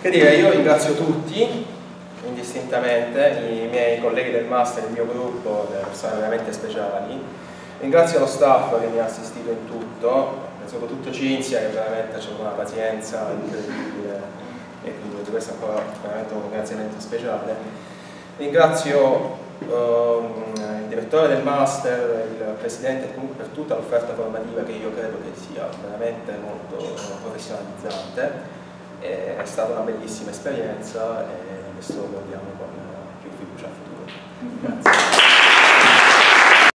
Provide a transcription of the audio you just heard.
Che dire, io ringrazio tutti, indistintamente, i miei colleghi del master, il mio gruppo, delle persone veramente speciali. Ringrazio lo staff che mi ha assistito in tutto, soprattutto Cinzia che veramente c'è una pazienza incredibile e quindi questo è ancora veramente un ringraziamento speciale. Ringrazio il direttore del master, il presidente e comunque per tutta l'offerta formativa che io credo che sia veramente molto professionalizzante. È stata una bellissima esperienza e adesso guardiamo con più fiducia al futuro. Grazie.